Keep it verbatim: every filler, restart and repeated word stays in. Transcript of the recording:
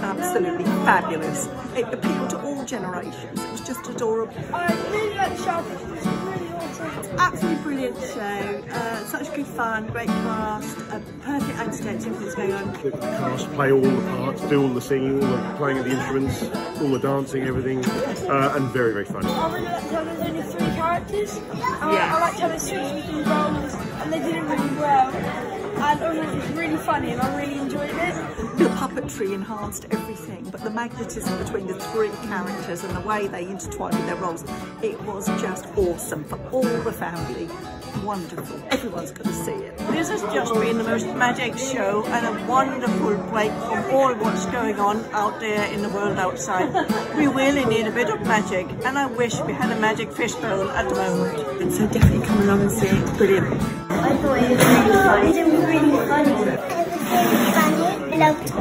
absolutely fabulous. It appealed to all generations. It was just adorable. I really like the show. It was really awesome. Absolutely brilliant show. Uh, such good fun, great cast, a perfect antidote to everything's going on. The cast play all the parts, do all the singing, all the playing of the instruments, all the dancing, everything, uh, and very, very funny. I really liked how there's only three characters. I, Yeah. I liked how they switched between roles and they did it really well. And it was really funny and I really enjoyed it. The puppetry enhanced everything, but the magnetism between the three characters and the way they intertwined with their roles, it was just awesome for all the family. Wonderful. Everyone's going to see it. This has just been the most magic show and a wonderful break from all what's going on out there in the world outside. We really need a bit of magic, and I wish we had a magic fishbone at the moment. And so definitely come along and see it. It's brilliant. I thought it was really funny. It was really funny. It was really funny. I loved